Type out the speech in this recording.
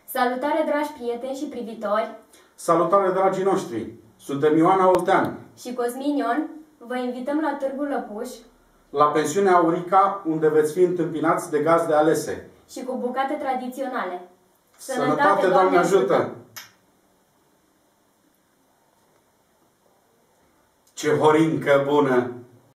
Salutare, dragi prieteni și privitori! Salutare, dragii noștri! Suntem Ioana Oltean și Cosmin Ion. Vă invităm la Târgul Lăpuș, la pensiunea Aurica, unde veți fi întâmpinați de gazde alese și cu bucate tradiționale. Sănătate, Doamne ajută! Ce horincă bună!